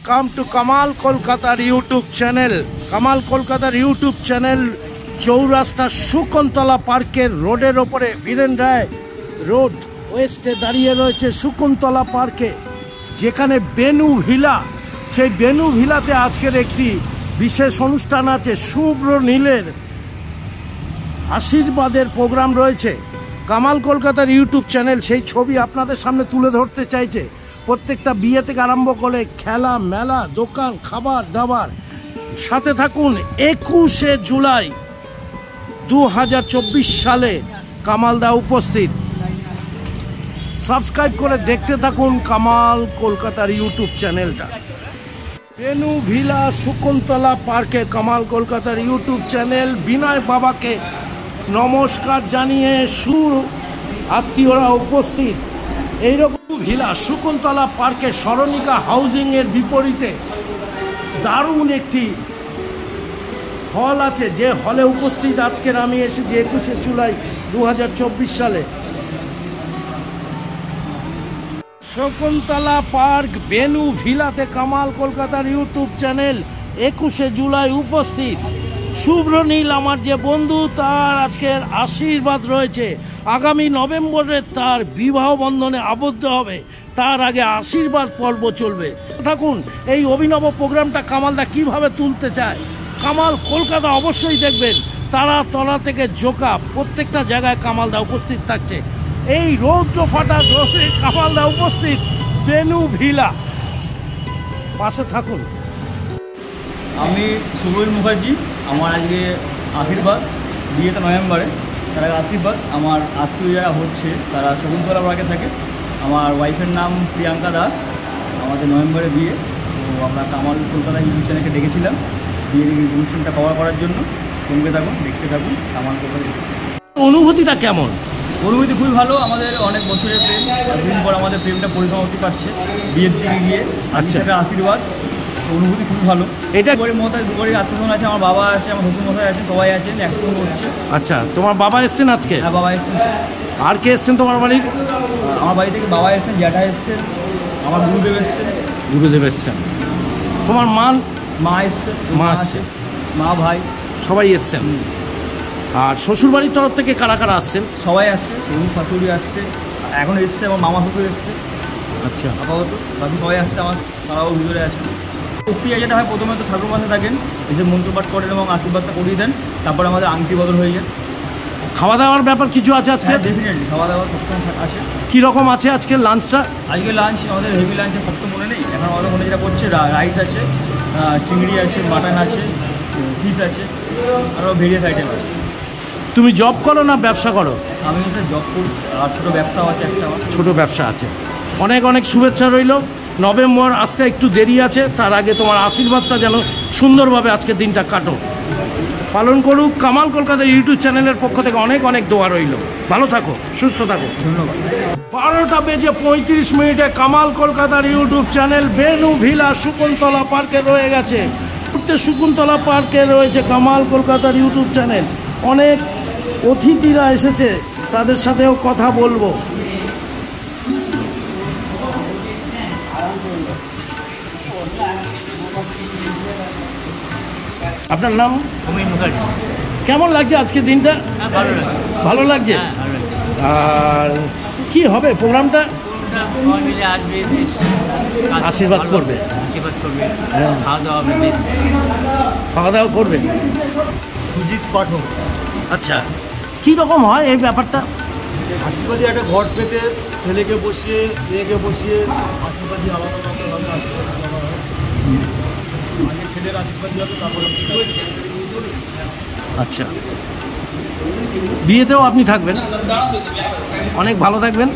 Welcome to Kamal কলকাতার YouTube channel. Kamal কলকাতার YouTube channel চৌরাস্তা শকুন্তলা পার্কের রোডের ওপরে বীরেন রায় রোড ওয়েস্টে দাঁড়িয়ে রয়েছে শকুন্তলা পার্কে, যেখানে বেনু ভিলা। সেই বেনু ভিলাতে আজকের একটি বিশেষ অনুষ্ঠান আছে। শুভ্র নীলের আশীর্বাদের প্রোগ্রাম রয়েছে। কামাল কলকাতার ইউটিউব চ্যানেল সেই ছবি আপনাদের সামনে তুলে ধরতে চাইছে। প্রত্যেকটা বিয়ে থেকে আরম্ভ করে খেলা, মেলা, দোকান, খাবার দাবার। সাথে থাকুন। 21শে জুলাই 2024 সালে কামালদা উপস্থিত। সাবস্ক্রাইব করে দেখতে থাকুন কামাল কলকাতার ইউটিউব চ্যানেলটা। বেনু ভিলা শকুন্তলা পার্কে কামাল কলকাতার ইউটিউব চ্যানেল। বিনয় বাবাকে নমস্কার জানিয়ে আত্মীয়রা উপস্থিত। এইরকম ভিলা শকুন্তলা পার্কে স্মরণিকা হাউজিং এর বিপরীতে দারুণ একটি হল আছে, যে হলে উপস্থিত আজকের আমি এসেছি 21শে জুলাই 2024 সালে। শকুন্তলা পার্ক বেনু ভিলাতে কামাল কলকাতার ইউটিউব চ্যানেল 21শে জুলাই উপস্থিত। শুভ্র নীল আমার যে বন্ধু, তার আজকের আশীর্বাদ রয়েছে। আগামী নভেম্বরে তার বিবাহ বন্ধনে আবদ্ধ হবে। তার আগে আশীর্বাদ পর্ব চলবে। থাকুন। এই অভিনব প্রোগ্রামটা কামালদা কিভাবে তুলতে চায়, কামাল কলকাতা অবশ্যই দেখবেন। তারা তলা থেকে জোকা প্রত্যেকটা জায়গায় কামালদা উপস্থিত থাকছে। এই রৌদ্র ফাটা রোদে কামালদা উপস্থিত বেনু ভিলা। পাশে থাকুন। আমি সুবীর মুখার্জি। আমার আজকে আশীর্বাদ, বিয়েটা নভেম্বরে। তার আগে আশীর্বাদ। আমার আত্মীয় যারা হচ্ছে তারা শকুন্তলা পার্কে থাকে। আমার ওয়াইফের নাম প্রিয়াঙ্কা দাস। আমাদের নভেম্বরে বিয়ে। তো আমরা কামাল কলকাতা ইউটিউব চ্যানেলকে ডেকেছিলাম বিয়ের অনুষ্ঠানটা কভার করার জন্য। সঙ্গে থাকুন, দেখতে থাকুন কামাল কলকাতা ইউটিউব চ্যানেল। অনুভূতিটা কেমন? অনুভূতি খুবই ভালো। আমাদের অনেক বছরের প্রেম, এতদিন পর আমাদের প্রেমটা পরিসমাপ্তি পাচ্ছে বিয়ের দিকে গিয়ে। আচ্ছা, আশীর্বাদ। অনুভূতি খুব ভালো। এটা দুবারের আত্মীয়স্বজন আছে, আমার বাবা আছে, আমার শ্বশুর মশাই আছে, সবাই আছেন, একসঙ্গে হচ্ছে। আচ্ছা, তোমার বাবা এসছেন আজকে? হ্যাঁ, বাবা এসছেন। আর কে এসছেন তোমার বাড়ির? আমার বাড়ি থেকে বাবা এসছেন, জ্যাঠা এসছেন, আমার গুরুদেব এসছেন। গুরুদেব এসছেন। তোমার মা এসছে, মা আসছে, মা ভাই সবাই এসছেন। আর শ্বশুর বাড়ির তরফ থেকে কারা কারা আসছেন? সবাই আসছে, শ্বশুর শাশুড়ি আসছে, এখন এসছে আমার মামা শ্বশুর এসছে। আচ্ছা, আপাতত বাকি সবাই আসছে। আমার সারাও ভিতরে আছে। প্রক্রিয়া যেটা হয়, প্রথমে তো ঠাকুর মাসে থাকেন, এসে মন্ত্রপাঠ করেন এবং আশীর্বাদটা করিয়ে দেন। তারপর আমাদের আংটি বদল হয়ে যায়। খাওয়া দাওয়ার ব্যাপার কিছু আছে আজকে? ডেফিনেটলি খাওয়া দাওয়া সবসময় আসে। কীরকম আছে আজকে লাঞ্চটা? আজকে লাঞ্চ আমাদের হেভি লাঞ্চে সব তো মনে নেই, এখন আমাদের মনে যেটা পড়ছে রাইস আছে, চিংড়ি আছে, মাটন আছে, ফিশ আছে, আরও ভেরিয়াস আইটেম আছে। তুমি জব করো না ব্যবসা করো? আমি হচ্ছে জব করি, আর ছোটো ব্যবসাও আছে একটা। ছোটো ব্যবসা আছে। অনেক অনেক শুভেচ্ছা রইল। নভেম্বর আসতে একটু দেরি আছে, তার আগে তোমার আশীর্বাদটা যেন সুন্দরভাবে আজকের দিনটা কাটো, পালন করুক। কামাল কলকাতার ইউটিউব চ্যানেলের পক্ষ থেকে অনেক অনেক দোয়া রইল। ভালো থাকো, সুস্থ থাকো। ধন্যবাদ। 12:35 কামাল কলকাতার YouTube channel Benu villa Shakuntala পার্কে রয়ে গেছে। শকুন্তলা পার্কে রয়েছে কামাল কলকাতার ইউটিউব চ্যানেল। অনেক অতিথিরা এসেছে, তাদের সাথেও কথা বলবো। আপনার নাম? সুবীর মুখার্জি। কেমন লাগছে আজকে দিনটা? ভালো লাগছে। আর কি হবে প্রোগ্রামটা? আশীর্বাদ করবে, খাওয়া দাওয়া করবে। সুজিত পাঠক। আচ্ছা, কি রকম হয় এই ব্যাপারটা? আশীর্বাদী একটা ঘট পেতে ছেলেকে বসিয়ে মেয়েকে বসিয়ে আশীর্বাদী আলাদা আলাদাভাবে আশীর্বাদ করা হয়। আগে ছেলের আশীর্বাদী হবে, তারপরে। আচ্ছা, বিয়েতেও আপনি থাকবেন? অনেক ভালো থাকবেন।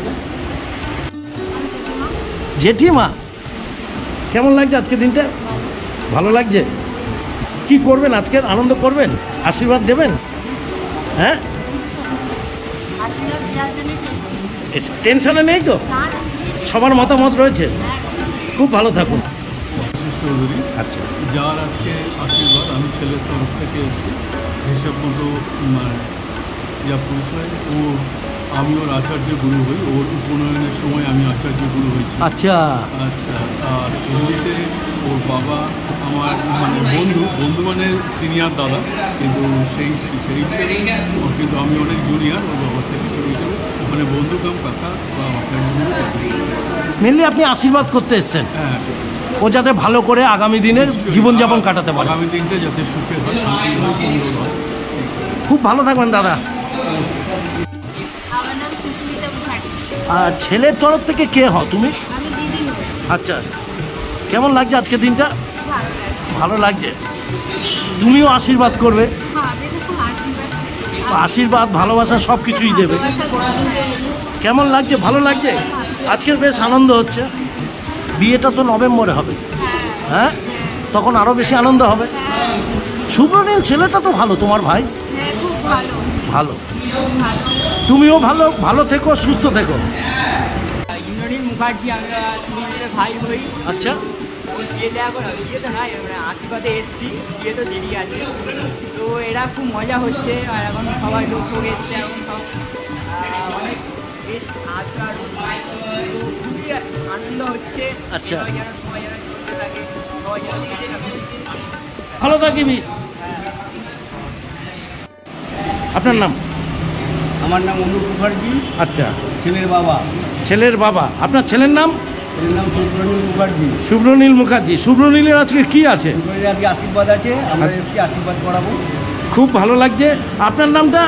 জেঠিমা, কেমন লাগছে আজকের দিনটা? ভালো লাগছে। কি করবেন আজকে? আনন্দ করবেন, আশীর্বাদ দেবেন? হ্যাঁ, টেনশনে নেই তো? সবার মতামত রয়েছে। খুব ভালো থাকুন। চৌধুরী। আচ্ছা, যার আজকে আশীর্বাদ আমি ছেলের তরফ থেকে এসেছি। হিসাব মতো মানে যা পরিচয়, ও আমি ওর আচার্য গুরু হই, ওর উপনয়নের সময় আমি আচার্য গুরু হয়েছি। আচ্ছা আচ্ছা, আর এমনিতে ওর বাবা আমার মানে বন্ধু মানে সিনিয়র দাদা, কিন্তু সেই হিসেবে কিন্তু আমি অনেক জুনিয়র ওর বাবার থেকে, সেই হিসেবে মানে বন্ধু কাম কাকা বা আচার্য গুরু। মেনলি আপনি আশীর্বাদ করতে এসছেন হ্যাঁ, ও যাতে ভালো করে আগামী দিনের জীবনযাপন কাটাতে পারে, আগামী দিনটা যাতে সুখে হয়, শান্তি হয়, সুন্দর হয়। খুব ভালো থাকবেন দাদা। আমার নাম সুস্মিতা মুখার্জি। আর ছেলের তরফ থেকে কে হও তুমি? আমি দিদি হই। আচ্ছা, কেমন লাগছে আজকে দিনটা? ভালো লাগে। ভালো লাগছে। তুমিও আশীর্বাদ করবে, হ্যাঁ, আমি তো খুব আশীর্বাদ। আশীর্বাদ ভালোবাসা সব কিছুই দেবে। কেমন লাগছে? ভালো লাগছে। আজকের বেশ আনন্দ হচ্ছে। বিয়েটা তো নভেম্বরে হবে, হ্যাঁ, তখন আরো বেশি আনন্দ হবে। শুভ্রনীল ছেলেটা তো ভালো, তোমার ভাই হ্যাঁ, খুব ভালো। ভালো, ভালো। তুমিও ভালো, ভালো থেকো, সুস্থ থেকো। ইন্দ্রনীল মুখার্জি, আমরা সুনীলের ভাই হই। আচ্ছা, ওই বিয়েতে এখন বিয়েতে নাই, আমরা আশীর্বাদে এসছি, বিয়ে তো দেরি আছে। তো এরা খুব মজা হচ্ছে, আর এখন সবাই লোক এসছে, এখন সব অনেক বেশ আজকাল খুবই আনন্দ হচ্ছে। আচ্ছা। সবাই যেন চলতে থাকে, সবাই যেন খুশি থাকে। ভালো থাকিবি। আপনার নাম? আমার নাম অনুপ মুখার্জি, আচ্ছা, ছেলের বাবা। ছেলের বাবা। আপনার ছেলের নাম? ছেলের নাম সুব্রনীল মুখার্জি। শুভ্রনীল মুখার্জি। শুভ্রনীলের আজকে কি আছে? সুব্রনীলের আজকে আশীর্বাদ আছে, আমরা এসেছি আশীর্বাদ করাবো। খুব ভালো লাগছে। আপনার নামটা?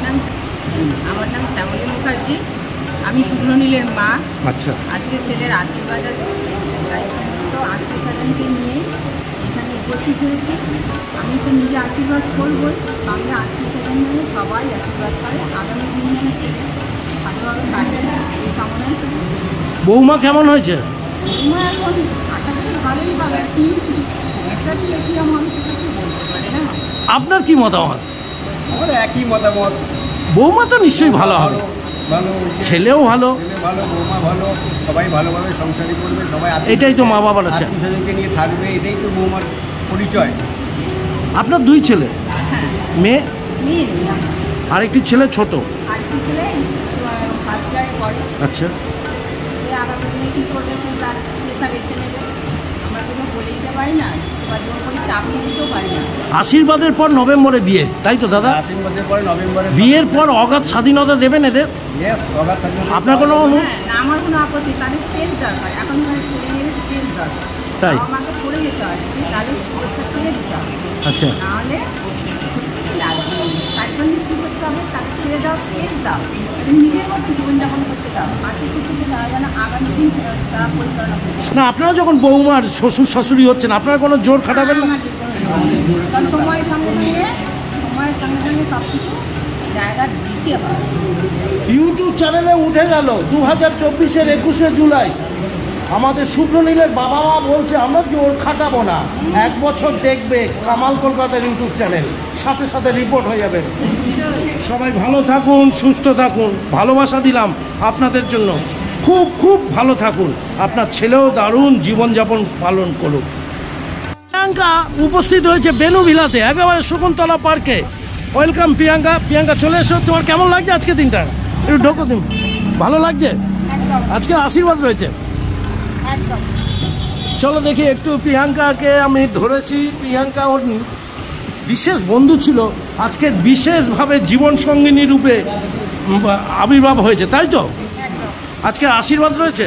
আমার নাম শ্যামলী মুখার্জি। আমি শুভ্রনীলের মা। আচ্ছা, আজকে ছেলের আশীর্বাদ আছে, তাই সমস্ত আত্মীয় স্বজনকে নিয়ে এখানে উপস্থিত হয়েছি। আমি তো নিজে আশীর্বাদ করবই, সঙ্গে আত্মীয় স্বজন মিলে সবাই আশীর্বাদ করে। আগামী দিন যেন ছেলে ভালোভাবে কাটে এই কামনায়। বৌমা কেমন হয়েছে? বৌমা এখন আশা করি ভালোই হবে, কিন্তু ভবিষ্যৎ কি আমার সেটা কি বলতে পারে না। আপনার কি মতামত? আমার একই মতামত। বৌমা তো নিশ্চয়ই ভালো হবে, ভালো, ছেলেও ভালো, ছেলে ভালো, বৌমা ভালো, সবাই ভালোভাবে সংসারী করবে, সবাই এটাই তো মা বাবার আছে। আত্মীয়স্বজনকে নিয়ে থাকবে, এটাই তো বৌমার পরিচয়। আপনার দুই ছেলে, মেয়ে মেয়ে নেই আমার। আর একটি ছেলে ছোট। আরেকটি ছেলে ফার্স্ট ইয়ারে পড়ে। আচ্ছা, সে আগামী দিনে কী করবে সে তার পেশা বেছে নেবে, আমরা কোনো বলে দিতে পারি না, এবার জোর করে চাপিয়ে দিতেও পারি না। আশীর্বাদের পর নভেম্বরে বিয়ে, তাই তো দাদা? আশীর্বাদের পরে নভেম্বরে বিয়ের পর অগাধ স্বাধীনতা দেবেন এদের? Yes, অগাধ স্বাধীনতা। আপনার কোনো হ্যাঁ, না, আমার কোনো আপত্তি, তাদের স্পেস দরকার। এখনকার ছেলে মেয়েদের স্পেস দরকার। তাই? আমাকে সরে যেতে হয়, তাদের স্পেসটা ছেড়ে দিতে হবে, আচ্ছা, নাহলে লাগবে। তার জন্য কী করতে হবে, তাকে ছেড়ে দাও, স্পেস দাও, নিজের মতো জীবনযাপন করতে দাও, হাসি খুশিতে তারা যেন আগামী দিন তারা পরিচালনা করতে। না আপনারা যখন বৌমার শ্বশুর শাশুড়ি হচ্ছেন, আপনারা কোনো জোর খাটাবেন না? কারণ সময়ের সঙ্গে সঙ্গে সব কিছু জায়গা দিতে হবে। ইউটিউব চ্যানেলে উঠে গেল 2024-এর 21শে জুলাই আমাদের শুভ্রনীলের বাবা মা বলছে আমরা জোর খাটাবো না, 1 বছর দেখবে কামাল কলকাতার ইউটিউব চ্যানেল, সাথে সাথে রিপোর্ট হয়ে যাবে। সবাই ভালো থাকুন, সুস্থ থাকুন, ভালোবাসা দিলাম আপনাদের জন্য। খুব খুব ভালো থাকুন, আপনার ছেলেও দারুণ জীবনযাপন পালন করুক। প্রিয়াঙ্কা উপস্থিত হয়েছে বেনু ভিলাতে, একেবারে শকুন্তলা পার্কে। ওয়েলকাম প্রিয়াঙ্কা। প্রিয়াঙ্কা চলে এসো, তোমার কেমন লাগছে আজকে দিনটা? একটু ঢোকো তুমি। ভালো লাগছে? আজকে আশীর্বাদ রয়েছে। একদম। চলো দেখি একটু। প্রিয়াঙ্কাকে আমি ধরেছি, প্রিয়াঙ্কা ওর বিশেষ বন্ধু ছিল, আজকের বিশেষভাবে জীবন সঙ্গিনী রূপে আবির্ভাব হয়েছে, তাই তো? একদম। আজকে আশীর্বাদ রয়েছে।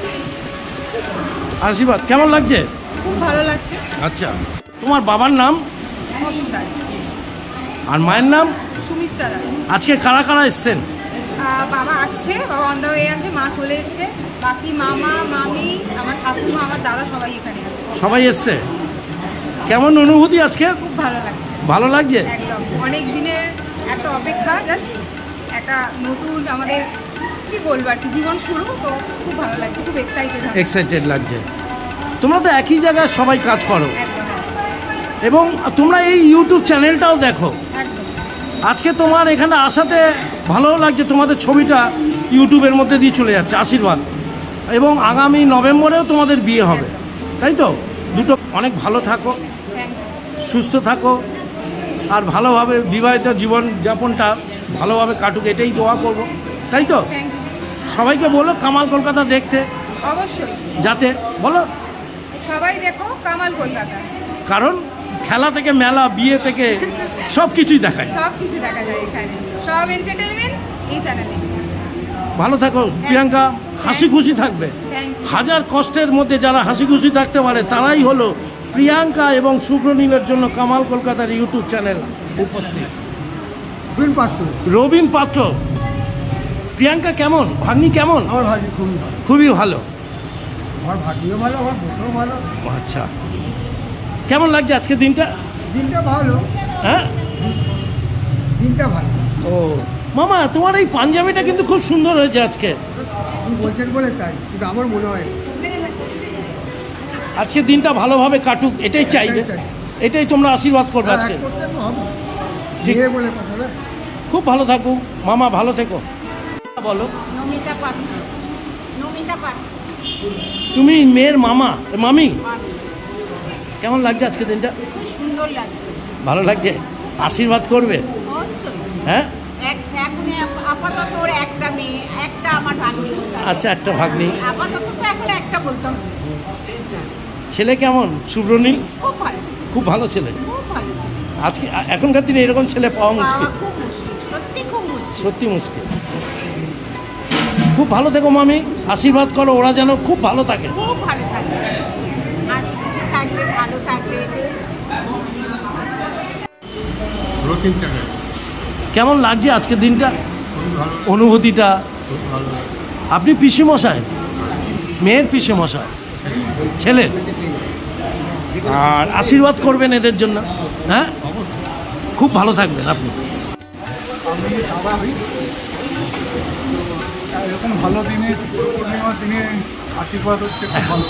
আশীর্বাদ কেমন লাগছে? খুব ভালো লাগছে। আচ্ছা, তোমার বাবার নাম? অসীম দাস। আর মায়ের নাম? সুমিত্রা দাস। আজকে কারা কারা এসছেন? বাবা আসছে, বাবা অন্ধ হয়ে আছে, মা চলে এসছে, বাকি মামা মামি আমার ঠাকুমা আমার দাদা সবাই এখানে আছে। সবাই এসছে। কেমন অনুভূতি আজকে? খুব ভালো লাগছে। ভালো লাগছে? একদম। অনেক দিনের একটা অপেক্ষা, জাস্ট একটা নতুন আমাদের কি বলবো আর কি জীবন শুরু, তো খুব ভালো লাগছে, খুব এক্সাইটেড লাগছে। তোমরা তো একই জায়গায় সবাই কাজ করো, একদম এবং তোমরা এই ইউটিউব চ্যানেলটাও দেখো। একদম। আজকে তোমার এখানে আসাতে ভালো লাগছে, তোমাদের ছবিটা ইউটিউবের মধ্যে দিয়ে চলে যাচ্ছে, আশীর্বাদ। এবং আগামী নভেম্বরেও তোমাদের বিয়ে হবে, তাই তো? দুটো অনেক ভালো থাকো, সুস্থ থাকো, আর ভালোভাবে বিবাহিত জীবন যাপনটা ভালোভাবে কাটুক, এটাই দোয়া করব। তাই তো? Thank you. সবাইকে বলো কামাল কলকাতা দেখতে, অবশ্যই যাতে বলো, সবাই দেখো কামাল কলকাতা, কারণ খেলা থেকে মেলা, বিয়ে থেকে সব কিছুই দেখায়। সব কিছু দেখা যায় এখানে, সব এন্টারটেনমেন্ট এই চ্যানেলে। ভালো থাকো প্রিয়াঙ্কা, হাসি খুশি থাকবে। Thank you. হাজার কষ্টের মধ্যে যারা হাসি খুশি থাকতে পারে তারাই হলো প্রিয়াঙ্কা এবং শুভ্রনীলের জন্য কামাল কলকাতার ইউটিউব চ্যানেল উপস্থিত। রবীন পাত্র। প্রিয়াঙ্কা কেমন, ভাগ্নি কেমন? আমার ভাগ্নি খুবই ভালো, খুবই ভালো। আমার ভাগ্নিও ভালো, আমার বোনও ভালো। আচ্ছা, কেমন লাগছে আজকে দিনটা? দিনটা ভালো, হ্যাঁ দিনটা ভালো। ও মামা, তোমার এই পাঞ্জাবিটা কিন্তু খুব সুন্দর হয়েছে আজকে। আপনি বলছেন বলে তাই, কিন্তু আমার মনে হয় আজকে দিনটা ভালোভাবে কাটুক, এটাই চাই, যে এটাই তোমরা আশীর্বাদ করবে আজকে। করতে তো হবে, ঠিক। বিয়ে বলে কথা না। খুব ভালো থাকুক মামা, ভালো থেকো। বলো, নমিতা পাত্র। নমিতা পাত্র। তুমি মেয়ের মামা, মামি, কেমন লাগছে আজকে দিনটা? সুন্দর লাগছে। ভালো লাগছে, আশীর্বাদ করবে? অবশ্যই। হ্যাঁ, এখন আপাতত ওর একটা মেয়ে, একটা আমার ভাগ্নি। আচ্ছা, একটা ভাগ্নি। আপাতত তো এখন একটা বলতে হবে। ছেলে কেমন শুভ্রনীল? খুব ভালো, খুব ভালো ছেলে। খুব ভালো ছিল। আজকে এখনকার দিনে এরকম ছেলে পাওয়া মুশকিল, খুব মুশকিল, সত্যি খুব মুশকিল। সত্যি মুশকিল। খুব ভালো থেকো মামি, আশীর্বাদ করো ওরা যেন খুব ভালো থাকে। খুব ভালো থাকবে, হাসি খুশি থাকবে, ভালো থাকবে। রকিম চ্যানেল কেমন লাগছে আজকে দিনটা, খুবই ভালো, অনুভূতিটা? খুব ভালো। আপনি পিসি মশাই, মেয়ের পিসি মশাই, ছেলের, আর আশীর্বাদ করবেন এদের জন্য। হ্যাঁ, খুব ভালো থাকবেন আপনি। আমি দাদা হই, এরকম ভালো দিনে, পূর্ণিমার দিনে আশীর্বাদ হচ্ছে খুব ভালো।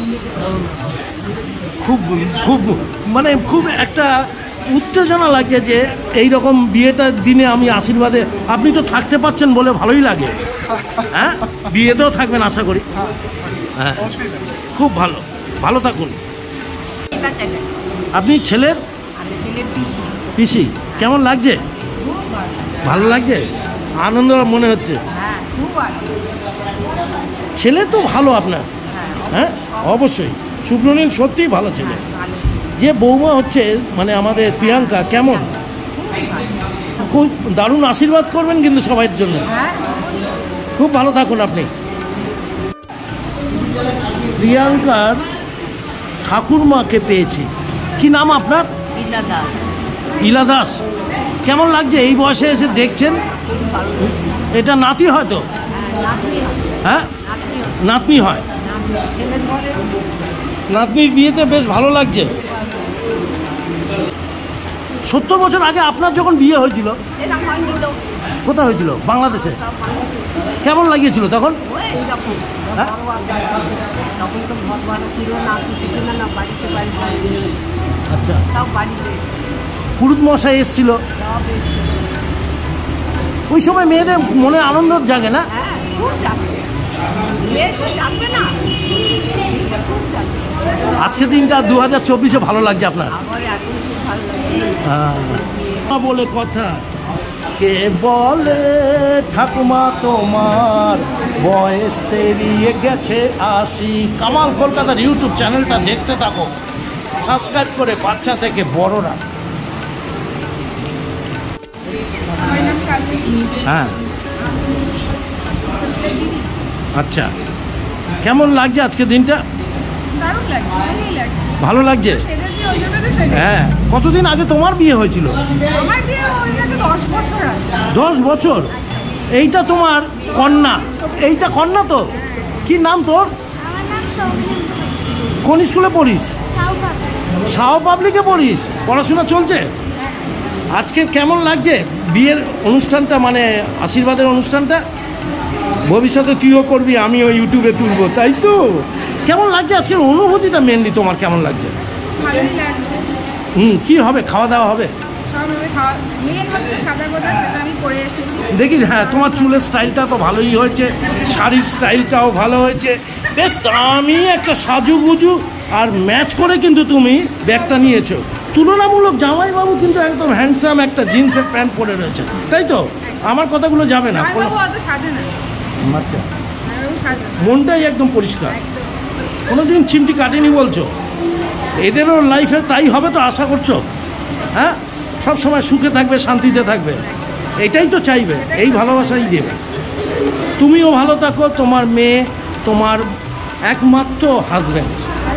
খুব খুব মানে খুব একটা উত্তেজনা লাগছে যে এই রকম বিয়েটার দিনে আমি আশীর্বাদে, আপনি তো থাকতে পারছেন বলে ভালোই লাগে। হ্যাঁ, বিয়েতেও থাকবেন আশা করি। হ্যাঁ, খুব ভালো, ভালো থাকুন। এটা চ্যানেল। আপনি ছেলের আমি ছেলের পিসি। পিসি, কেমন লাগছে? খুব ভালো। ভালো লাগছে, আনন্দ মনে হচ্ছে। হ্যাঁ, খুব ভালো। ছেলে তো ভালো আপনার। হ্যাঁ, অবশ্যই শুভ্রনীল সত্যিই ভালো ছেলে। ভালো। যে বৌমা হচ্ছে মানে আমাদের প্রিয়াঙ্কা, কেমন? খুব দারুণ আশীর্বাদ করবেন কিন্তু সবার জন্য। হ্যাঁ, খুব ভালো থাকুন আপনি। প্রিয়াঙ্কার ঠাকুরমাকে পেয়েছি, কি নাম আপনার? বিদ্যা দাস। ইলা দাস। কেমন লাগছে এই বয়সে এসে দেখছেন? এটা নাতি হয়তো? হ্যাঁ, নাতনি হয়। ছেলের ঘরে নাতনির বিয়েতে বেশ ভালো লাগছে। 70 বছর আগে আপনার যখন বিয়ে হয়েছিল, এটা হয়নি তো, কোথায় হয়েছিল? বাংলাদেশে। কেমন লাগিয়েছিল তখন? এইরকম হ্যাঁ? তখন তো ঘর ভাড়া ছিল না, কিছু ছিল না, বাড়িতে বাড়িতে আচ্ছা, সব বাড়িতে পুরুত মশাই এসেছিল। সব এসে। ওই সময় মেয়েদের মনে আনন্দ জাগে না? হ্যাঁ, খুব যাবে, মেয়ে তো যাবে না, খুব যাবে। আজকে দিনটা 2024-এ ভালো লাগছে আপনার? আমার এখন খুব ভালো লাগে। হ্যাঁ, বলে কথা, কে বলে ঠাকুমা তোমার বয়স পেরিয়ে গেছে 80। কামাল কলকাতার ইউটিউব চ্যানেলটা দেখতে থাকো, সাবস্ক্রাইব করে, বাচ্চা থেকে বড়রা। আমার নাম কাজল। হ্যাঁ, আচ্ছা, কেমন লাগছে আজকে দিনটা? দারুণ লাগছে, ভালোই লাগছে। ভালো লাগছে? সেজেছি ওই জন্য তো সেজেছি। হ্যাঁ, কতদিন আগে তোমার বিয়ে হয়েছিল? আমার বিয়ে হয়ে গেছে 10 বছর আগে। 10 বছর। এইটা তোমার কন্যা? এইটা কন্যা তো? কি নাম তোর? আমার নাম সৌমিত্র। কোন স্কুলে পড়িস? শাহ পাবলিকে পড়িস? পড়াশোনা চলছে? আজকে কেমন লাগছে বিয়ের অনুষ্ঠানটা, মানে আশীর্বাদের অনুষ্ঠানটা? ভবিষ্যতে তুইও করবি, আমিও ইউটিউবে তুলবো, তাই তো? কেমন লাগছে আজকের অনুভূতিটা মেনলি তোমার, কেমন লাগছে? ভালোই লাগছে। কি হবে, খাওয়া দাওয়া হবে? সবভাবে খাওয়া, মেন হচ্ছে সাদা গোদা, যেটা আমি পরে এসেছি। দেখি, হ্যাঁ, তোমার চুলের স্টাইলটা তো ভালোই হয়েছে, শাড়ির স্টাইলটাও ভালো হয়েছে, বেশ দামি একটা সাজুগুজু আর ম্যাচ করে কিন্তু তুমি ব্যাগটা নিয়েছো। তুলনামূলক জামাইবাবু কিন্তু একদম হ্যান্ডসাম একটা জিন্সের প্যান্ট পরে রয়েছে, তাই তো? আমার কথাগুলো যাবে না। আচ্ছা, মনটাই একদম পরিষ্কার, কোনোদিন চিমটি কাটেনি বলছো। এদেরও লাইফে তাই হবে তো আশা করছো? হ্যাঁ, সব সময় সুখে থাকবে, শান্তিতে থাকবে, এটাই তো চাইবে, এই ভালোবাসাই দেবে। তুমিও ভালো থাকো, তোমার মেয়ে, তোমার একমাত্র হাজব্যান্ড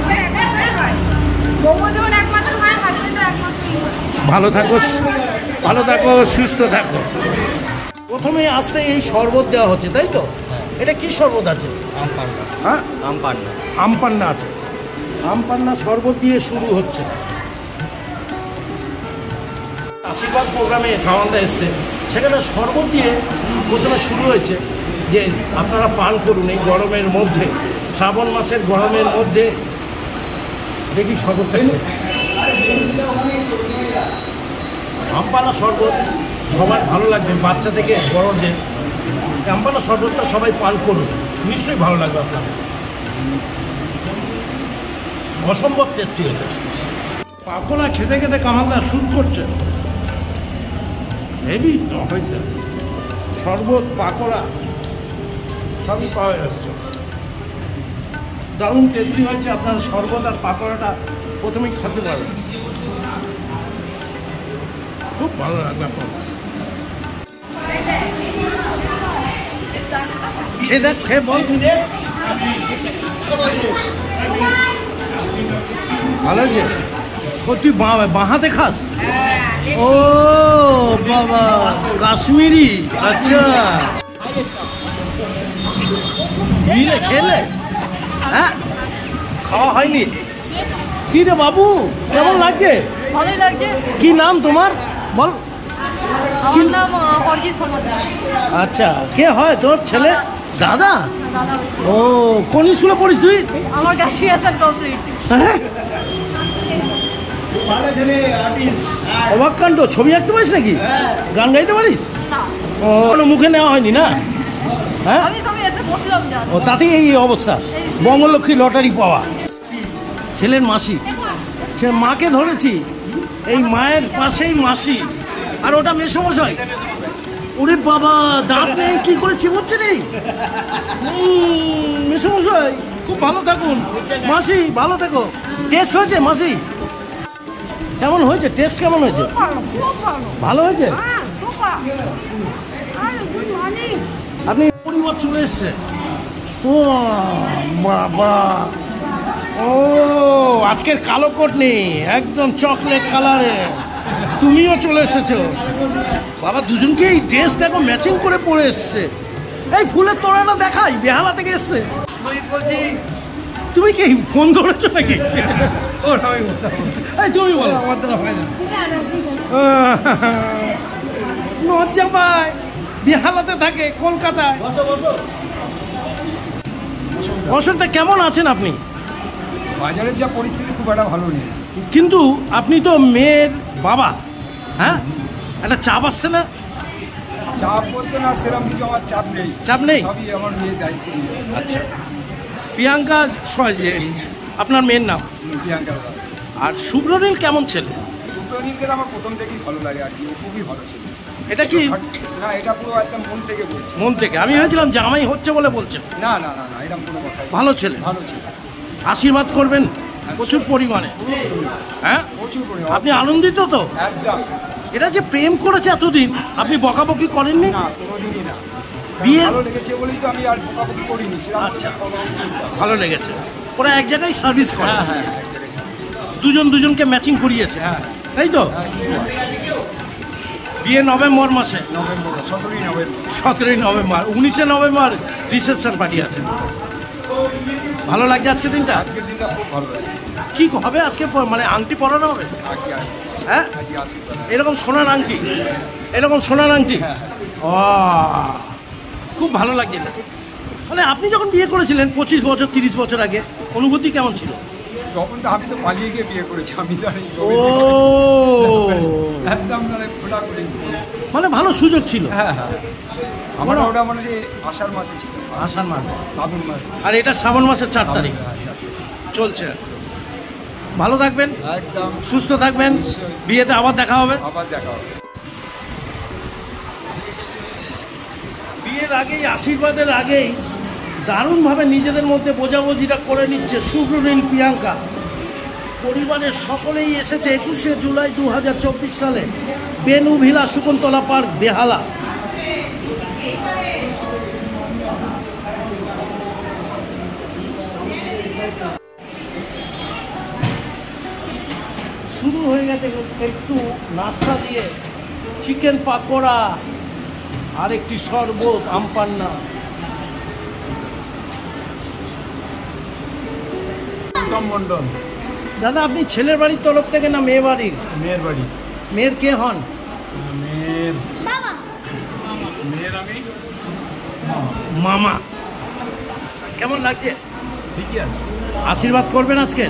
ভালো থাকো, ভালো থাকো, সুস্থ থাকো। প্রথমে আসতে এই শরবত দেওয়া হচ্ছে, তাই তো? এটা কি শরবত আছে? হ্যাঁ, আমপান্না আছে। আমপান্না শরবত দিয়ে শুরু হচ্ছে। আশীর্বাদ প্রোগ্রামে খাওয়ান্দা এসছে, সেখানে শরবত দিয়ে প্রথমে শুরু হয়েছে যে আপনারা পান করুন এই গরমের মধ্যে, শ্রাবণ মাসের গরমের মধ্যে। দেখি শরবতটা, আমপান্না শরবত সবার ভালো লাগবে, বাচ্চা থেকে বড়দের। আমপান্না শরবতটা সবাই পান করুন, নিশ্চয়ই ভালো লাগবে আপনাদের। অসম্ভব টেস্টি হয়েছে। পাকোড়া খেতে খেতে কামালদা শুট করছে, হেভি হয়েছে। শরবত, পাকোড়া সবই পাওয়া যাচ্ছে, দারুণ টেস্টি হয়েছে। আপনার শরবত আর পাকোড়াটা প্রথমেই খেতে পারবেন, খুব ভালো লাগবে আপনার। খেয়ে দেখ, খেয়ে বল তুই দেখ, ভালো হয়েছে। ও তুই বাঁহাতে খাস? ও বাবা, কাশ্মীরি, আচ্ছা। নিলে খেলে? হ্যাঁ, খাওয়া হয়নি। কি রে বাবু, কেমন লাগছে? ভালোই লাগছে। কি নাম তোমার বল? আমার নাম অরিজিৎ সমাদার। আচ্ছা, কে হয় তোর ছেলে? দাদা? দাদা। ও, কোন স্কুলে পড়িস তুই? আমার গ্র্যাজুয়েশন কমপ্লিট। হ্যাঁ, অবাক কাণ্ড। ছবি আঁকতে পারিস নাকি? গান গাইতে পারিস? না। ও, মুখে নেওয়া হয়নি না? হ্যাঁ, আমি সবাই এসে বসলাম জান। ও, তাতেই এই অবস্থা। বঙ্গলক্ষ্মী লটারি পাওয়া। ছেলের মাসি, মাকে ধরেছি, এই মায়ের পাশেই মাসি, আর ওটা মেসোমশাই। ওরে বাবা, দাঁত নেই, কি করে চিবোচ্ছে নেই। মেসোমশাই খুব ভালো থাকুন, মাসি ভালো থাকো। টেস্ট হয়েছে মাসি? কেমন হয়েছে টেস্ট? কেমন হয়েছে? ভালো হয়েছে। আপনি পরিবার চলে এসছে? ও বাবা, ও আজকের কালো কোট নেই, একদম চকলেট কালারে। তুমিও চলে এসেছো বাবা, দুজনকে এই ড্রেস দেখো ম্যাচিং করে পরে এসছে। এই ফুলের তোড়াটা দেখাই, বেহালা থেকে এসছে। তুমি কি ফোন ধরেছো নাকি? তুমি বলো, আমার দ্বারা হয় না। লজ্জা পায়, বেহালাতে থাকে কলকাতায়। অশোকদা কেমন আছেন আপনি? বাজারের যা পরিস্থিতি খুব একটা ভালো নেই, কিন্তু আপনি তো মেয়ের বাবা, হ্যাঁ, একটা চাপ আসছে না? চাপ বলতে না, সেরকম কিছু আমার চাপ নেই। চাপ নেই? সবই আমার মেয়ের দায়িত্ব। আচ্ছা, প্রিয়াঙ্কা আপনার মেয়ের নাম? প্রিয়াঙ্কা দাস। আর শুভ্রনীল কেমন ছেলে? শুভ্রনীলকে আমার প্রথম থেকেই ভালো লাগে আর কি, খুবই ভালো ছিল। এটা কি? না, এটা পুরো একদম মন থেকে বলছি। মন থেকে? আমি ভেবেছিলাম জামাই হচ্ছে বলে বলছেন। না না না না, এরকম কোনো কথা। ভালো ছেলে, ভালো ছিল। আশীর্বাদ করবেন প্রচুর পরিমাণে, হ্যাঁ? প্রচুর পরিমাণে। আপনি আনন্দিত তো? একদম। এটা যে প্রেম করেছে এতদিন, আপনি বকাবকি করেননি? না, কোনোদিনই না। বিয়ে ভালো লেগেছে বলেই তো আমি আর বকাবকি করিনি। আচ্ছা, ভালো লেগেছে। ওরা এক জায়গায় সার্ভিস করে? হ্যাঁ হ্যাঁ, দুজন দুজনকে ম্যাচিং করিয়েছে, হ্যাঁ, তাই তো? বিয়ে নভেম্বর মাসে, নভেম্বর 17ই নভেম্বর। 17ই নভেম্বর, 19শে নভেম্বর রিসেপশন পার্টি আছে। ভালো লাগছে আজকের দিনটা? আজকের দিনটা খুব ভালো লাগছে। কি হবে আজকে? মানে আংটি পরানো হবে? আজকে হ্যাঁ, আজকে আশীর্বাদ। এরকম সোনার আংটি, এরকম সোনার আংটি। ও, খুব ভালো লাগছে না? মানে আপনি যখন বিয়ে করেছিলেন 25 বছর 30 বছর আগে, অনুভূতি কেমন ছিল? তখন তো আমি তো পালিয়ে গিয়ে বিয়ে করেছি, আমি তো ও, একদম খোলা করে। মানে ভালো সুযোগ ছিল। হ্যাঁ হ্যাঁ, আমার ওটা মানে সেই আষাঢ় মাসে ছিল। আষাঢ় মাস, শ্রাবণ মাস। আর এটা শ্রাবণ মাসের 4 তারিখ আচ্ছা, চলছে। ভালো থাকবেন, একদম সুস্থ থাকবেন, বিয়েতে আবার দেখা হবে। আবার দেখা হবে। বিয়ের আগেই, আশীর্বাদের আগেই দারুণভাবে নিজেদের মধ্যে বোঝাবুঝিটা করে নিচ্ছে শুভ্রনীল প্রিয়াঙ্কা। পরিবারের সকলেই এসেছে 21শে জুলাই 2024 সালে বেনু ভিলা শকুন্তলা পার্ক বেহালা। শুরু হয়ে গেছে একটু নাস্তা দিয়ে, চিকেন পাকোড়া আর একটি শরবত, আমপান্না। মন্ডল, দাদা আপনি ছেলের বাড়ির তরফ থেকে না মেয়ে বাড়ির? মেয়ের বাড়ি। মেয়ের কে হন? মেয়ের আমি মামা। কেমন লাগছে? ঠিকই আছে। আশীর্বাদ করবেন আজকে?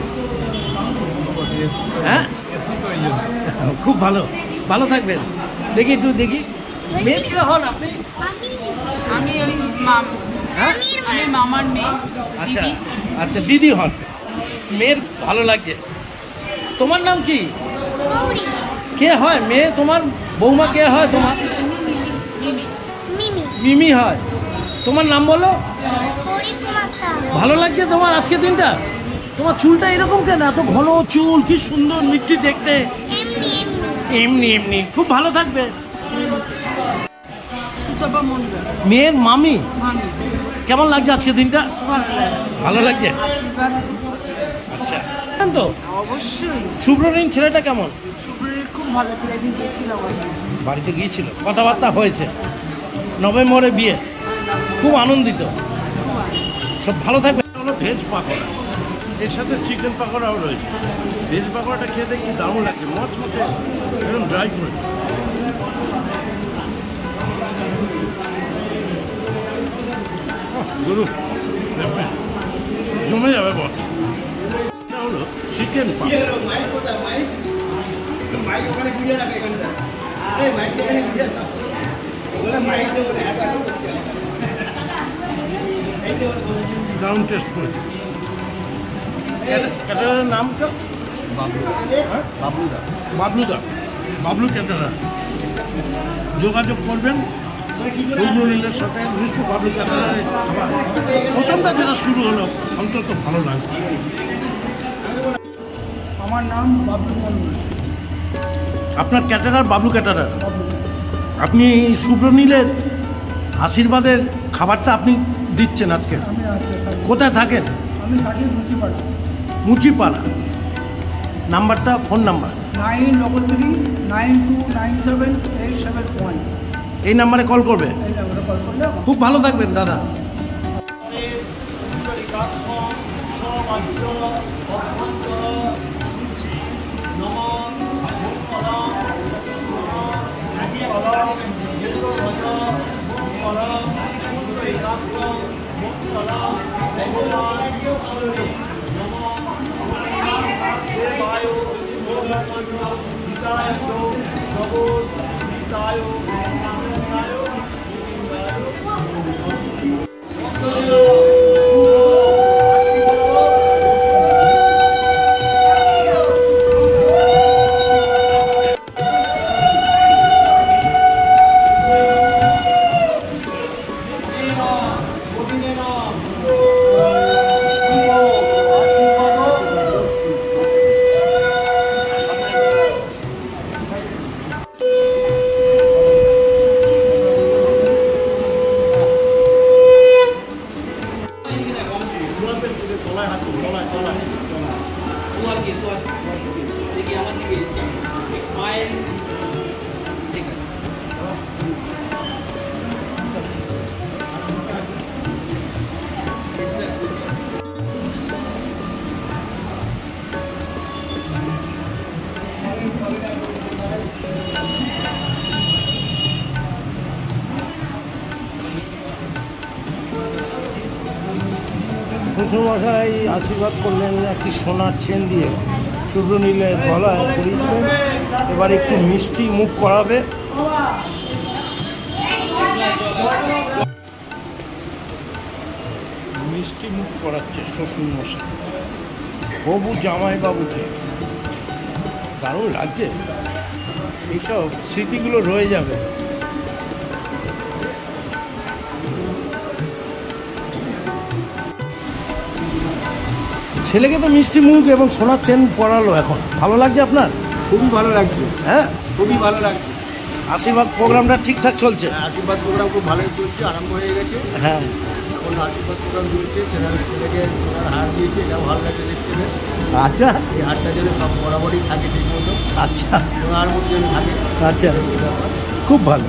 হ্যাঁ, খুব ভালো, ভালো থাকবেন। দেখি একটু দেখি, মেয়ের কে হন আপনি? আমি ওই হ্যাঁ, আমি মামার মেয়ে। আচ্ছা আচ্ছা, দিদি হন। মেয়ের ভালো লাগছে। তোমার নাম কি? কে হয় মেয়ে তোমার? বৌমা কে হয় তোমার? মিমি হয়। তোমার নাম বলো। ভালো লাগছে তোমার আজকে দিনটা? তোমার চুলটা এরকম কেন, এত ঘন চুল, কি সুন্দর মিষ্টি দেখতে। এমনি এমনি, খুব ভালো থাকবে। মেয়ের মামি, কেমন লাগছে আজকে দিনটা? ভালো লাগছে, আচ্ছা। তো অবশ্যই শুভ্রনীল ছেলেটা কেমন? খুব ভালো ছিল, একদিন গিয়েছিল বাড়িতে গিয়েছিল, কথাবার্তা হয়েছে, নভেম্বরে বিয়ে, খুব আনন্দিত, সব ভালো থাকবে। হলো ভেজ পাকোড়া, এর সাথে চিকেন পাকোড়াও রয়েছে। ভেজ পাকোড়াটা খেতে একটু দারুণ লাগে, মচমচে একদম ড্রাই করে। গুরু জমে যাবে বস। এটা হলো চিকেন দারুণ টেস্ট করেছে। ক্যাটারারের নাম তো বাবলুদা, বাবলু ক্যাটারার। যোগাযোগ করবেন শুভ্রনীলের সাথে, নিশ্চয় বাবলু ক্যাটারারের খাবার প্রথমটা যেটা শুরু হলো অন্তত ভালো লাগবে। আমার নাম বাবলু মন্ডল। আপনার ক্যাটারার বাবলু ক্যাটারার। আপনি শুভ্রনীলের আশীর্বাদের খাবারটা আপনি দিচ্ছেন আজকে। কোথায় থাকেন? আমি থাকি মুচিপাড়া। মুচিপাড়া। নাম্বারটা, ফোন নাম্বার? 93929787 এই নাম্বারে কল করবে। এই নাম্বারে কল করলে খুব ভালো থাকবেন দাদা। শ্বশুরমশাই আশীর্বাদ করলেন একটি সোনার চেন দিয়ে, শুভ্রনীলের গলায় পরিয়ে দিলেন। এবার একটু মিষ্টি মুখ করাবে। মিষ্টি মুখ করাচ্ছে শ্বশুরমশাই। হবু জামাইবাবুকে। দারুণ লাগছে, এইসব স্মৃতিগুলো রয়ে যাবে। ছেলেকে তো মিষ্টি মুখ এবং সোনার চেন পরালো, এখন ভালো লাগছে আপনার? খুবই ভালো লাগছে। হ্যাঁ, খুবই ভালো লাগছে। আশীর্বাদ প্রোগ্রামটা ঠিকঠাক চলছে? আশীর্বাদ প্রোগ্রাম খুব ভালোই চলছে, আরম্ভ হয়ে গেছে। হ্যাঁ, এখন আশীর্বাদ প্রোগ্রাম চলছে, ছেলেকে সোনার হার দিয়েছে, এটাও ভালো লাগছে দেখতে। আচ্ছা, এই হারটা যেন সব বরাবরই থাকে ঠিক মতো, আচ্ছা সোনার মধ্যে যেন থাকে। আচ্ছা, খুব ভালো।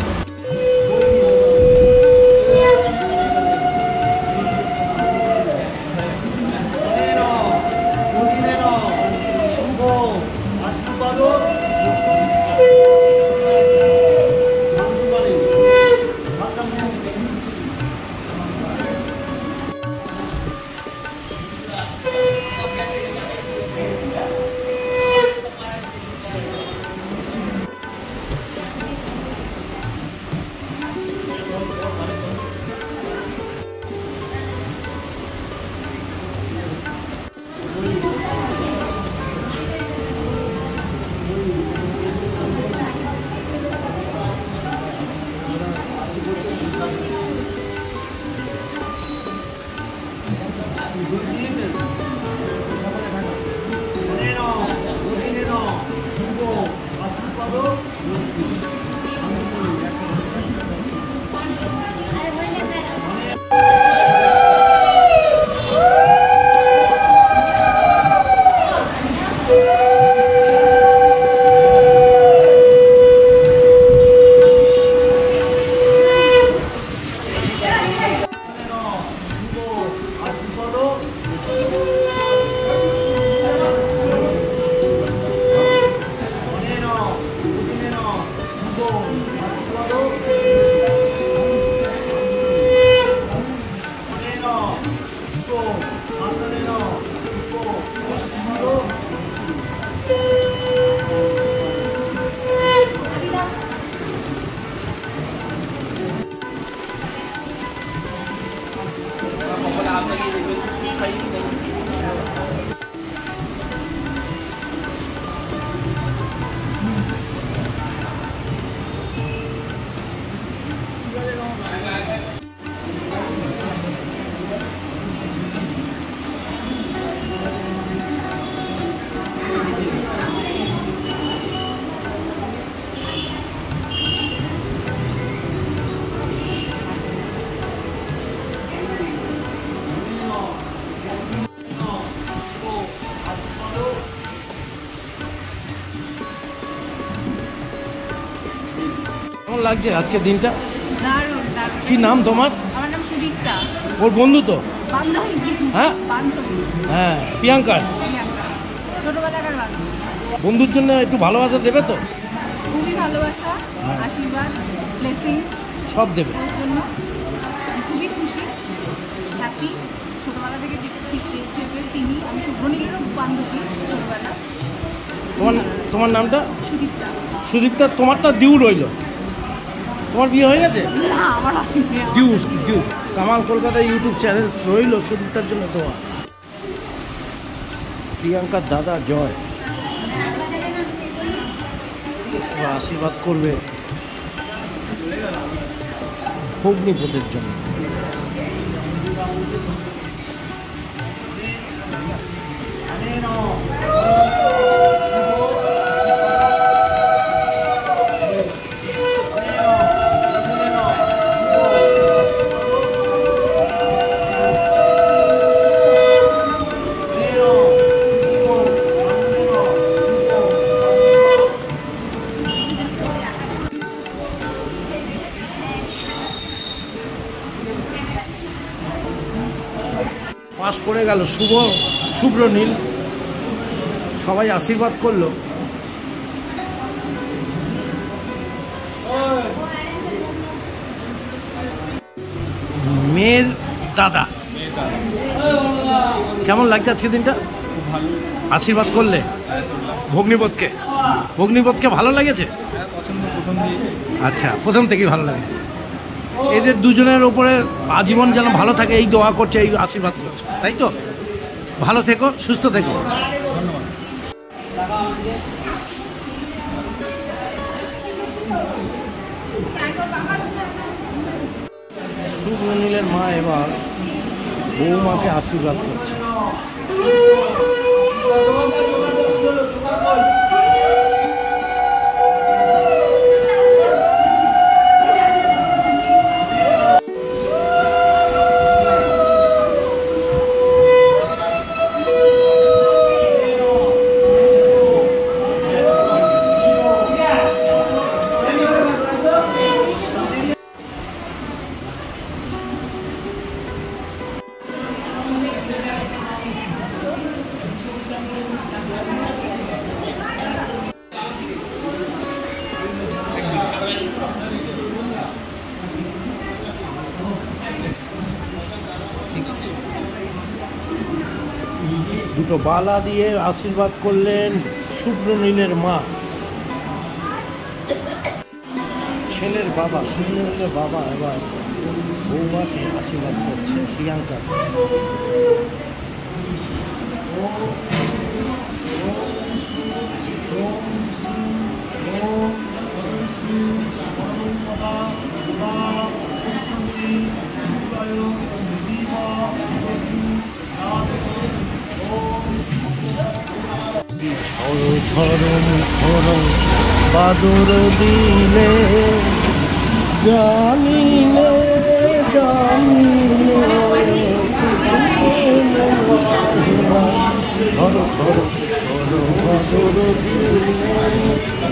কেমন লাগছে আজকের দিনটা? দারুণ দারুণ। কি নাম তোমার? আমার নাম সুদীপ্তা। ওর বন্ধু তো? বান্ধবী। হ্যাঁ বান্ধবী। হ্যাঁ, প্রিয়াঙ্কার ছোটবেলাকার বান্ধবী। বন্ধুর জন্য একটু ভালোবাসা দেবে তো? খুবই ভালোবাসা, আশীর্বাদ, ব্লেসিংস সব দেবে। ওর জন্য খুবই খুশি, হ্যাপি। ছোটবেলা থেকে শিখতেছি, ওকে চিনি। আমি শুভ্রনীলেরও বান্ধবী ছোটবেলা। তোমার নামটা? সুদীপ্তা। সুদীপ্তা, তোমারটা ডিউ রইল। তোমার বিয়ে হয়ে গেছে? না, আমার ডিউ ডিউ কামাল কলকাতা ইউটিউব চ্যানেল রইল সুদীপ্তার জন্য। তোমার প্রিয়াঙ্কার দাদা জয় আশীর্বাদ করবে ভগ্নিপতির জন্য। পাস করে গেল শুভ্রনীল, সবাই আশীর্বাদ করলো। মেয়ের দাদা, কেমন লাগছে আজকে দিনটা? আশীর্বাদ করলে ভগ্নিপথকে ভালো লেগেছে? আচ্ছা, প্রথম থেকেই ভালো লাগে। এদের দুজনের ওপরে আজীবন যেন ভালো থাকে এই দোয়া করছে, এই আশীর্বাদ করছে, তাই তো? ভালো থেকো, সুস্থ থেকো। শুভনীলের মা এবার বৌমাকে আশীর্বাদ করছে। দুটো বালা দিয়ে আশীর্বাদ করলেন শুভ্রনীলের মা। ছেলের বাবা, শুভ্রনীলের বাবা এবার বৌমাকে আশীর্বাদ করছে প্রিয়াঙ্কা। ঝড়ো ঝড়ো মুখর বাদর দিলে জানিলে জানিলে ঝড়ো ঝড়ো ঝড়ো বাদর দিলে।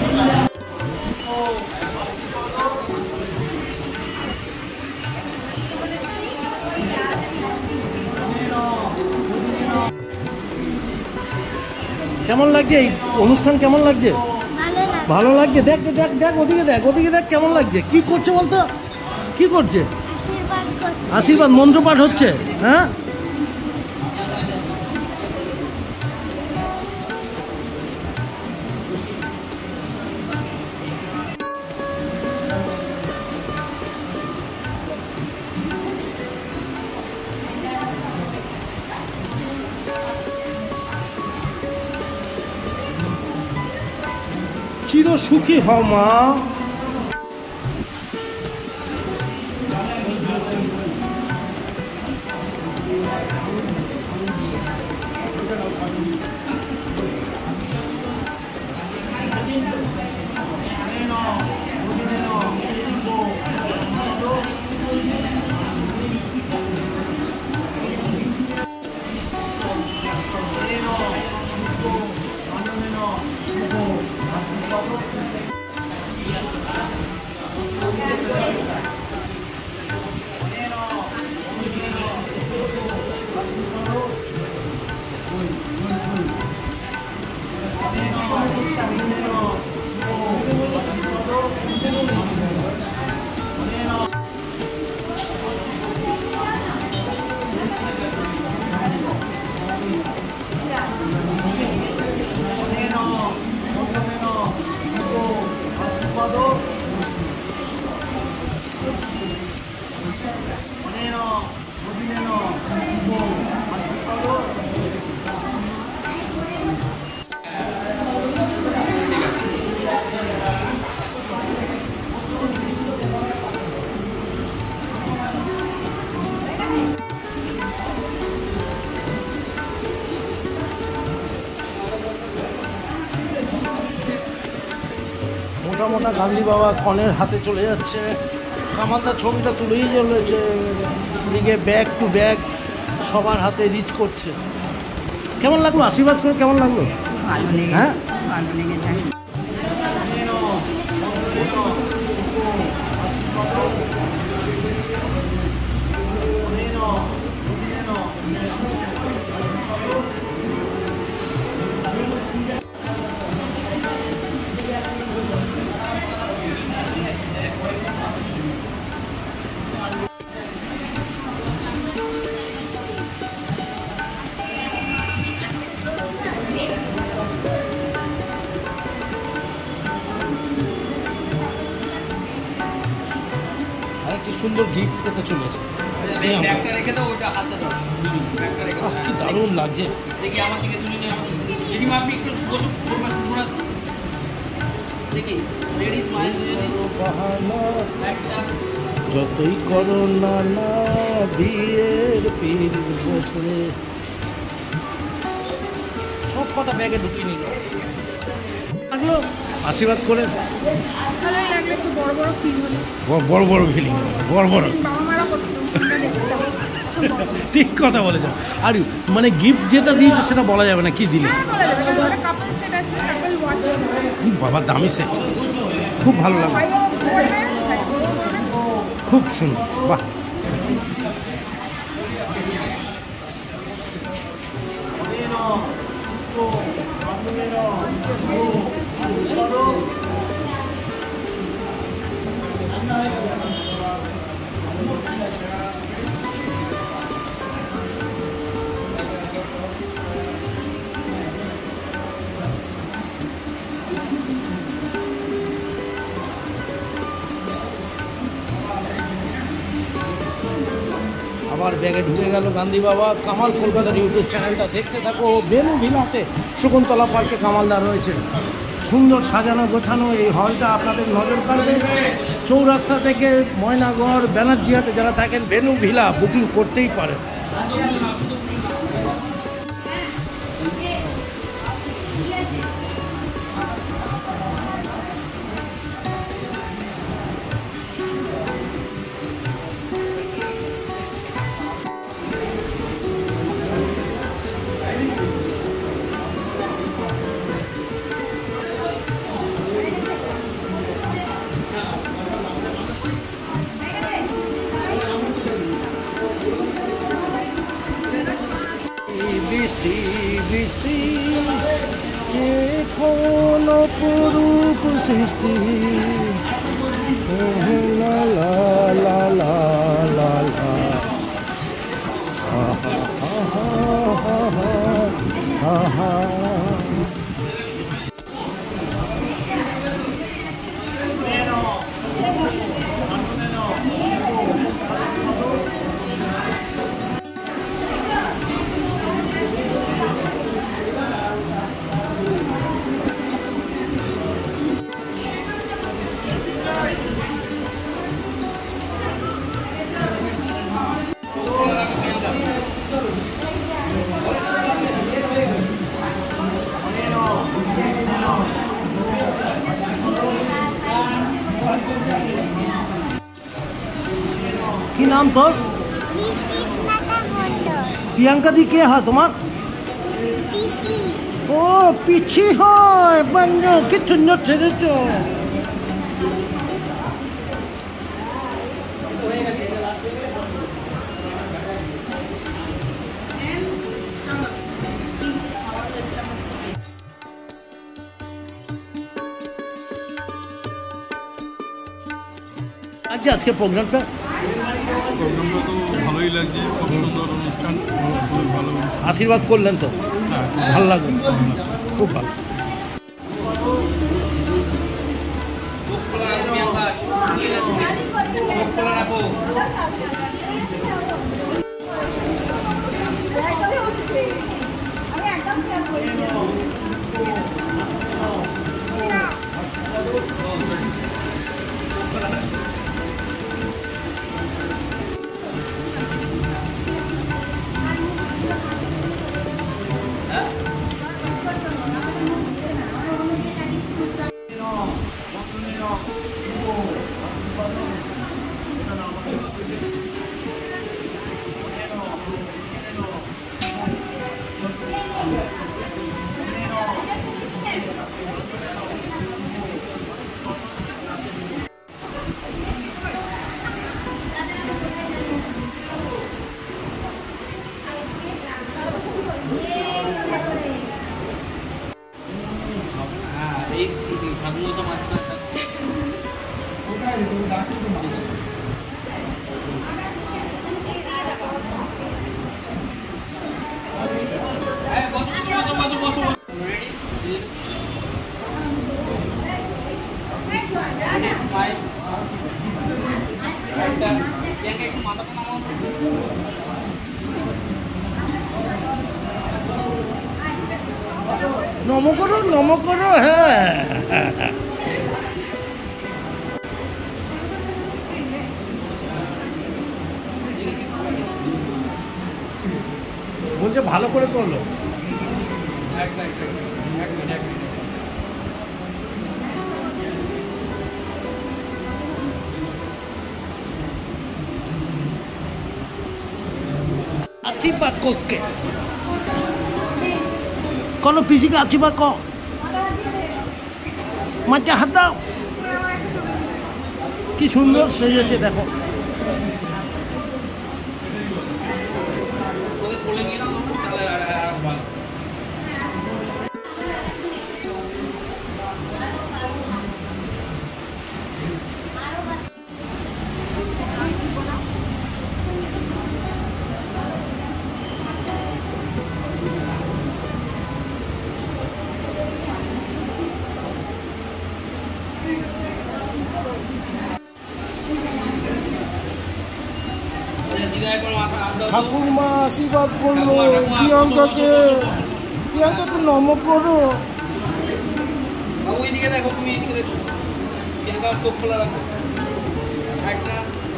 কেমন লাগছে এই অনুষ্ঠান? কেমন লাগছে? ভালো লাগছে। দেখ দেখ দেখ, ওদিকে দেখ, ওদিকে দেখ, কেমন লাগছে? কি করছে বলতো? কি করছে? আশীর্বাদ মন্ত্রপাঠ হচ্ছে। হ্যাঁ, চির সুখী হও মা। মোটা মোটা গান্ধী বাবা কনের হাতে চলে যাচ্ছে। কামালদার ছবিটা তুলেই চলেছে, এদিকে ব্যাগ টু ব্যাগ সবার হাতে রিচ করছে। কেমন লাগলো আশীর্বাদ করে? কেমন লাগলো? হ্যাঁ, সুন্দর গিফট করতে চলেছে। কি দারুণ লাগছে। যতই করো না না বিয়ের পীর বসে সব কটা ব্যাগে ঢুকিয়ে নিল। লাগলো আশীর্বাদ করে ভালোই লাগলো, একটু বড় বড় ফিল হলো, বড় বড় ফিলিং, বড় বড় বাবা মারা করতো ঠিক কথা বলেছ। আর মানে গিফট যেটা দিয়েছো সেটা বলা যাবে না, কি দিলে? কাপল সেট আছে, কাপল ওয়াচ, বাবা দামি সেট, খুব ভালো লাগলো, খুব সুন্দর, বাহ। আবার ব্যাগে ঢুকে গেল গান্ধী বাবা। কামাল কলকাতার ইউটিউব চ্যানেলটা দেখতে থাকো। বেনু ভিলাতে শকুন্তলা পার্কে কামালদা রয়েছে, সুন্দর সাজানো গোছানো এই হলটা আপনাদের নজর কাড়বে। চৌরাস্তা থেকে ময়নাগড় ব্যানার্জিহাটে যারা থাকেন বেনু ভিলা বুকিং করতেই পারেন। বৃষ্টি বৃষ্টি যে কোন পুরুষ সৃষ্টি, লা লা লা লা লা লা, হা হা হা হা হা হা। কি নাম তোর? প্রিয়াঙ্কা দি কে হয় তোমার? ও পিছি হয় বন্ধ, কি সুন্দর ছেড়েছ। আচ্ছা আজকে প্রোগ্রামটা তো ভালোই লাগছে, খুব সুন্দর অনুষ্ঠান, খুব ভালো। আশীর্বাদ করলেন তো, ভালো লাগলো, খুব ভালো। নম করো, নম করো। হ্যাঁ, বলছে ভালো করে তোলো। আশীর্বাদ করকে কোনো পিসিকে আশীর্বাদ ক মাঝে হাত দাও। কি সুন্দর সেজেছে দেখো। ঠাকুরমা আশীর্বাদ করলো প্রিয়াঙ্কাকে। প্রিয়াঙ্কাকে নম করো। ওইদিকে দেখো, তুমি এইদিকে দেখো, এরকম চোখ খোলা রাখো। একটা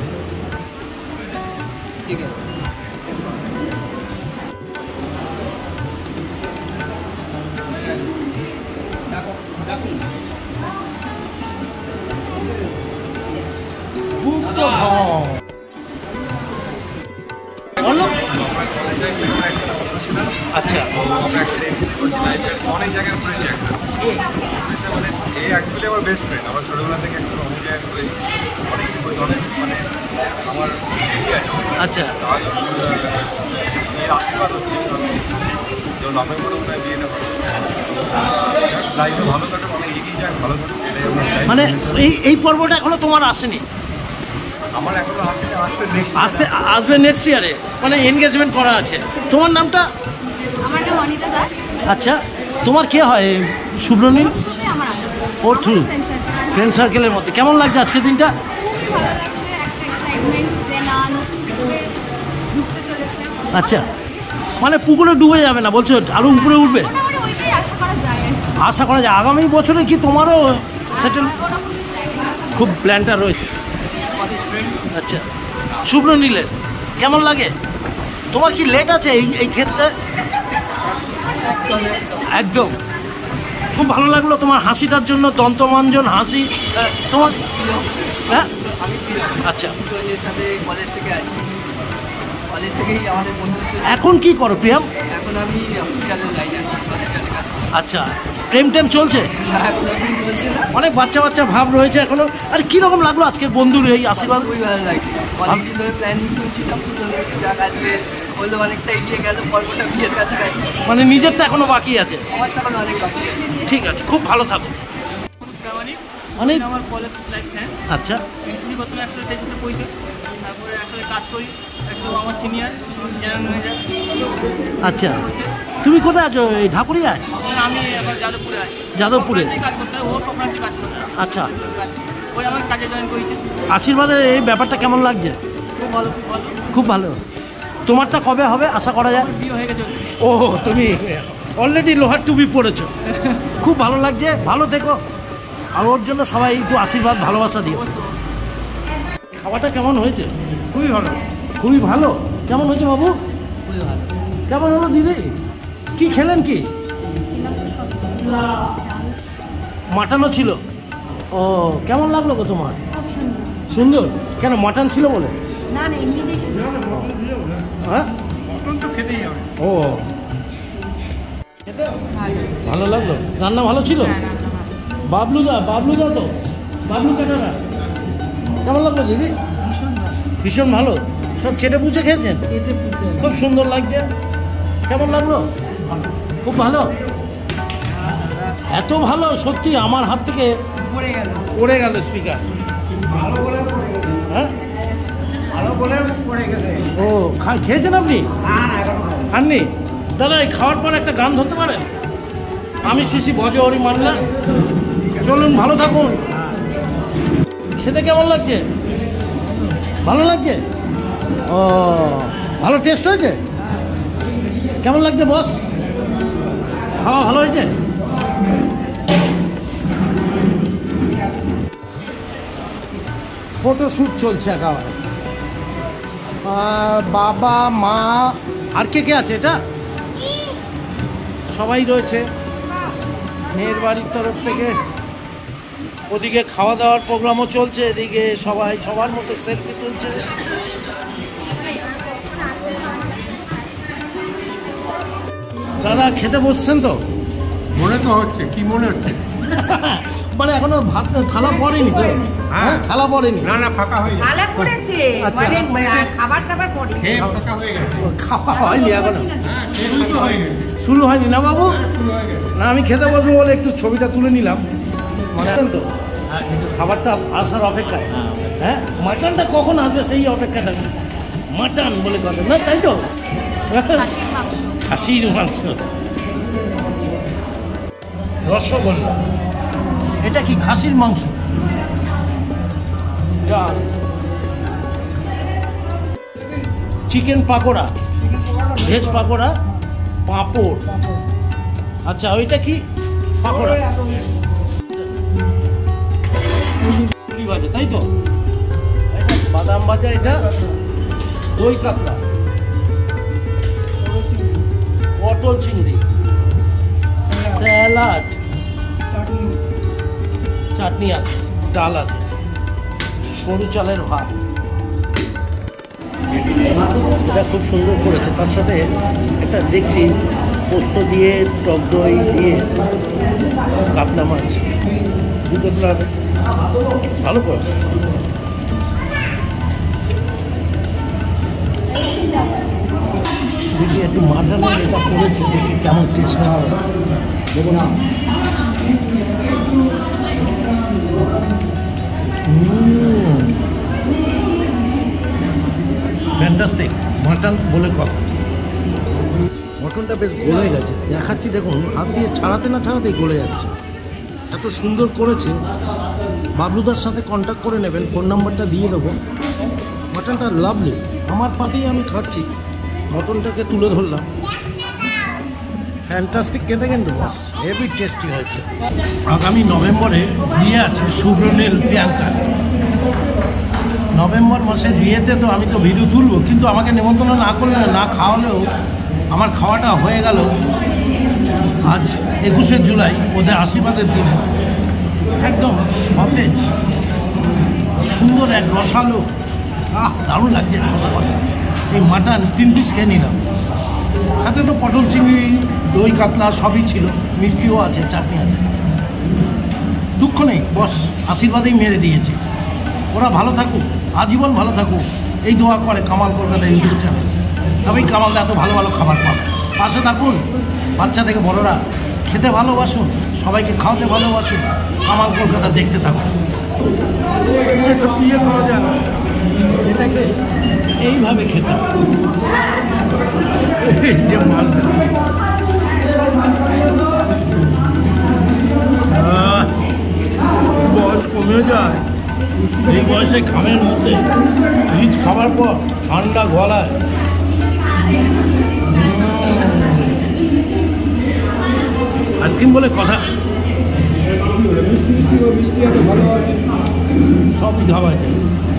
ঠিক আছে। দেখো দেখো খুব তো আচ্ছা, অনেক জায়গায় করেছি মানে এই অ্যাকচুয়ালি আমার বেস্ট ফ্রেন্ড। আমার ছোটোবেলা থেকে অ্যাকচুয়ালি অনেক জায়গায় করেছি, অনেক মানে আমার আচ্ছা এর আশীর্বাদ হচ্ছে নভেম্বরে মনে হয় বিয়েটা লাইফে ভালো কাটে, অনেক এগিয়ে যায়, ভালো কাটে। মানে এই পর্বটা এখনো তোমার আসেনি? আমার এখনো আসেনি, আসবে নেক্সট ইয়ারে, মানে এনগেজমেন্ট করা আছে। তোমার নামটা? আমার নাম অনিতা দাস। আচ্ছা, তোমার কে হয় শুভ্রনীল? ও থ্রু ফ্রেন্ড সার্কেলের মধ্যে। কেমন লাগছে আজকের দিনটা? খুবই ভালো লাগছে, একটা এক্সাইটমেন্ট যে না নতুন কিছুতে ঢুকতে চলেছে। আচ্ছা, মানে পুকুরে ডুবে যাবে না বলছো, আরো উপরে উঠবে? মোটামুটি ওইটাই আশা করা যায়। আশা করা যায় আগামী বছরে কি তোমারও সেটেল খুব প্ল্যানটা রয়েছে? আচ্ছা, শুভ্রনীলের কেমন লাগে? তোমার কি লেট আছে এই ক্ষেত্রে? একদম খুব ভালো লাগলো তোমার হাসিটার জন্য, দন্তমাঞ্জন হাসি তোমার। হ্যাঁ আচ্ছা, কলেজ থেকে আছি, কলেজ থেকেই আমাদের বন্ধুত্ব। এখন কি করো প্রিয়াম? এখন আমি হসপিটালের লাইনে আছি, হসপিটালের কাছে। আচ্ছা, প্রেম টেম চলছে? চলছে না, অনেক বাচ্চা বাচ্চা ভাব রয়েছে এখনো। আর কিরকম লাগলো আজকের বন্ধুর এই আশীর্বাদ? খুবই ভালো লাগছে, অনেকদিন ধরে প্ল্যানিং চলছিলাম, যাক আজকে বললো অনেকটা এগিয়ে গেল পর্বটা, বিয়ের কাছাকাছি। মানে নিজেরটা এখনো বাকি আছে? আমার তখন অনেক বাকি আছে। ঠিক আছে, খুব ভালো থাকো। অনেক আমার কলেজ লাইফ ফ্রেন্ড। আচ্ছা, এনসিসি প্রথমে একসাথে থেকে পড়েছে, তারপরে একসাথে কাজ করি, একদম আমার সিনিয়র জেনারেল ম্যানেজার। আচ্ছা, তুমি কোথায় আছো? এই ঢাকুরিয়ায়? আমি এখন যাদবপুরে আছি। যাদবপুরে কাজ করতে হয়, ও সফরান্সে কাজ করতে হয়। আচ্ছা, ওই আমার কাজে জয়েন করেছে। আশীর্বাদের এই ব্যাপারটা কেমন লাগছে? খুব ভালো, খুব ভালো। খুব ভালো। তোমারটা কবে হবে আশা করা যায়? বিয়ে হয়ে গেছে। ও, তুমি অলরেডি লোহার টুপি পড়েছো। খুব ভালো লাগছে, ভালো থেকো। আর ওর জন্য সবাই একটু আশীর্বাদ ভালোবাসা দিও। খাওয়াটা কেমন হয়েছে? খুবই ভালো। খুবই ভালো। কেমন হয়েছে বাবু? খুবই ভালো। কেমন হলো দিদি? কি খেলেন? কি মাটনও ছিল? ও, কেমন লাগলো গো তোমার? সুন্দর। কেন মাটন ছিল বলে? না না, এমনিতেই হ্যাঁ, মটন তো খেতেই হবে। ও, ভালো লাগলো। রান্না ভালো ছিল? বাবলুদা তো বাবলু কাটারা কেমন লাগলো দিদি? ভীষণ ভালো। সব চেটে পুচে খেয়েছেন? খুব সুন্দর লাগছে। কেমন লাগলো? খুব ভালো। এত ভালো সত্যি, আমার হাত থেকে পড়ে গেল স্পিকার। হ্যাঁ, ও খেয়েছেন আপনি? খাননি? দাদা এই খাওয়ার পর একটা গান ধরতে পারেন? আমি শিশি ভজ হরি মানলাম। চলুন, ভালো থাকুন। খেতে কেমন লাগছে? ভালো লাগছে? ও, ভালো টেস্ট হয়েছে? কেমন লাগছে বস? খাওয়া ভালো হয়েছে? ফটোশ্যুট চলছে একেবারে। বাবা মা আর কে কে আছে? এটা সবাই রয়েছে মেয়ের বাড়ির তরফ থেকে। ওদিকে খাওয়া দাওয়ার প্রোগ্রামও চলছে, এদিকে সবাই সবার মতো সেলফি তুলছে। দাদা খেতে বসছেন তো? মনে তো হচ্ছে, কি মনে হচ্ছে? মানে এখনো ভাত থালা পড়েনি তো? হ্যাঁ থালা পড়েনি। না না, ফাঁকা হয়ে গেছে। ভালো করেছে, আচ্ছা। মানে খাবার টাবার পড়ে খেয়ে ফাঁকা হয়ে গেছে। খাওয়া হয়নি এখনো, হ্যাঁ, খেয়ে ফাঁকা হয়ে গেছে। শুরু হয়নি না বাবু? শুরু হয়ে গেছে। না আমি খেতে বসবো বলে একটু ছবিটা তুলে নিলাম, মানে তো খাবারটা আসার অপেক্ষায়। হ্যাঁ মাটনটা কখন আসবে সেই অপেক্ষাটা, মাটন বলে কথা না, তাই তো? খাসির মাংস, রসগোল্লা, এটা কি খাসির মাংস? Chicken pakora, veg pakora, papad. আচ্ছা ওইটা কি পাকোড়া? পুরি ভাজা, তাই তো? বাদাম ভাজা, এটা দই কাতলা, পটল চিংড়ি, স্যালাড, চাটনি আছে, ডাল আছে, সরু চালের ভাত। এটা খুব সুন্দর করেছে, তার সাথে একটা দেখছি পোস্ত দিয়ে, টক দই দিয়ে, কাতলা মাছ, দুটো ভালো করে। দেখি একটু মাটনের এটা করেছে, দেখি কেমন টেস্ট হবে। দেবো না? ফ্যান্টাস্টিক মাটন বলে কথা। মটনটা বেশ গলে গেছে, দেখাচ্ছি দেখুন, হাত দিয়ে ছাড়াতে না ছাড়াতেই গলে যাচ্ছে, এত সুন্দর করেছে। বাবলুদার সাথে কন্ট্যাক্ট করে নেবেন, ফোন নাম্বারটা দিয়ে দেবো। মাটনটা লাভলি, আমার পাতেই আমি খাচ্ছি, মটনটাকে তুলে ধরলাম। ফ্যান্টাস্টিক খেতে কিন্তু বস, হেভি টেস্টি হয়েছে। আগামী নভেম্বরে বিয়ে আছে শুভ্রনীল প্রিয়াঙ্কার। নভেম্বর মাসের বিয়েতে তো আমি তো ভিডিও তুলবো, কিন্তু আমাকে নেমন্তন্ন না করলে, না খাওয়ালেও আমার খাওয়াটা হয়ে গেল। আজ 21শে জুলাই, ওদের আশীর্বাদের দিনে, একদম সতেজ সুন্দর এক রসালো, দারুণ লাগছে রসালো। এই মাটন 3 পিস খেয়ে নিলাম, হাতে তো পটল চিংড়ি, দই কাতলা সবই ছিল, মিষ্টিও আছে, চাটনি আছে। দুঃখ নেই বস, আশীর্বাদেই মেরে দিয়েছে। ওরা ভালো থাকুক, আজীবন ভালো থাকুক, এই দোয়া করে কামাল কলকাতা ইউটিউব চ্যানেল। তবেই কামালদা এত ভালো ভালো খাবার পাবে। পাশে থাকুন, বাচ্চা থেকে বড়রা খেতে ভালোবাসুন, সবাইকে খাওয়াতে ভালোবাসুন, কামাল কলকাতা দেখতে থাকুন। এটা বিয়ে করা যায় না, এটাকে এইভাবে খেতে হবে। এই যে মালটা, বয়স কমে যায়, এই বয়সে খামের মধ্যে রিচ খাবার পর ঠান্ডা গলায় আইসক্রিম বলে কথা, মিষ্টি মিষ্টি মিষ্টি এত ভালো আছে, সবই খাওয়া যায়।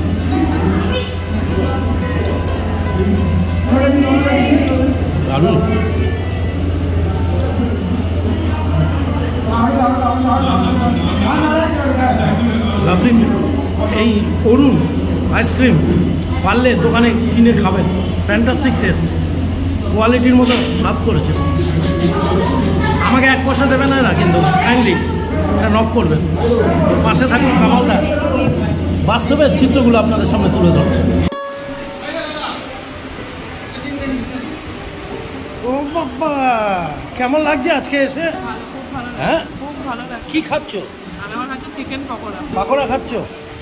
দারুণ। এই অরুণ আইসক্রিম পারলে দোকানে কিনে খাবেন, ফ্যান্টাস্টিক টেস্ট, কোয়ালিটির মতো স্বাদ করেছে। আমাকে 1 পয়সা দেবে না এরা, কিন্তু কাইন্ডলি এটা নক করবেন। পাশে থাকুন, কামালদা বাস্তবের চিত্রগুলো আপনাদের সামনে তুলে ধরছে। ও বাবা, কেমন লাগছে আজকে এসে? হ্যাঁ খুব ভালো লাগছে। কি খাচ্ছ? আমি আমার খাচ্ছি চিকেন পকোড়া। পাকোড়া খাচ্ছ?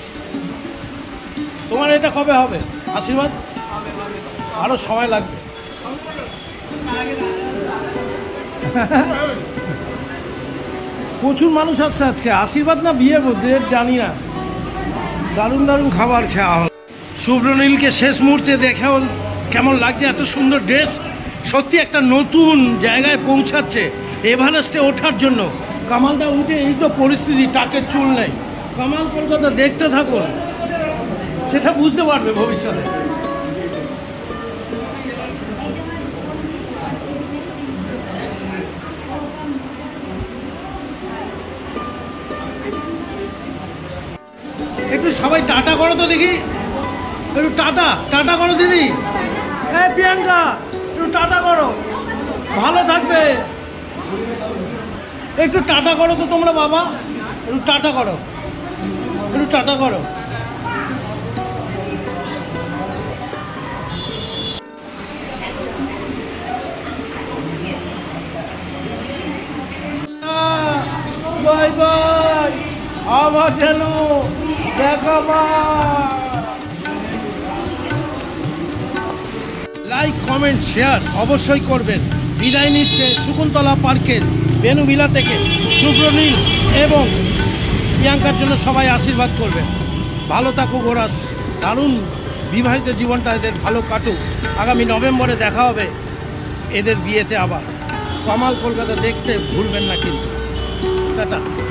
তোমার এটা কবে হবে আশীর্বাদ? আরো সময় লাগবে। প্রচুর মানুষ আসছে আজকে, আশীর্বাদ না বিয়ে ডেট জানি না। দারুণ দারুণ খাবার খাওয়া হল। শুভ্রনীলকে শেষ মুহূর্তে দেখেও কেমন লাগছে, এত সুন্দর ড্রেস, সত্যি একটা নতুন জায়গায় পৌঁছাচ্ছে এভারেস্টে ওঠার জন্য। কামালদা উঠে এই তো পরিস্থিতি, টাকের চুল নেই। কামাল কলকাতা দেখতে থাকুন, সেটা বুঝতে পারবে ভবিষ্যতে। একটু সবাই টাটা করো তো দেখি, একটু টাটা টাটা করো দিদি। হ্যাঁ প্রিয়াঙ্কা, একটু টাটা করো, ভালো থাকবে। একটু টাটা করো তো তোমরা বাবা, একটু টাটা করো, একটু টাটা করো। বাই বাই, আবার যেন দেখাবা। লাইক কমেন্ট শেয়ার অবশ্যই করবেন। বিদায় নিচ্ছে শকুন্তলা পার্কের বেনুভিলা থেকে শুভ্রনীল এবং প্রিয়াঙ্কার জন্য সবাই আশীর্বাদ করবেন। ভালো থাকুক ওরা, দারুণ বিবাহিত জীবনটা এদের ভালো কাটুক। আগামী নভেম্বরে দেখা হবে এদের বিয়েতে আবার। কামাল কলকাতা দেখতে ভুলবেন না কিন্তু। টাটা।